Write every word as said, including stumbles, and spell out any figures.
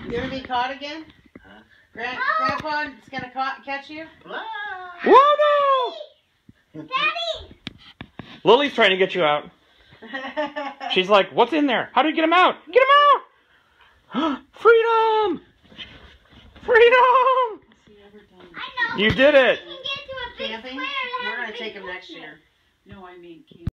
You're gonna be caught again? Huh? Grand Grandpa is gonna ca catch you? Whoa, no! Daddy! Lily's trying to get you out. She's like, what's in there? How do you get him out? Get him out! Freedom! Freedom! I know. You did it! You can get to a big Camping? square and We're have a gonna big take him next picnic. year. No, I mean,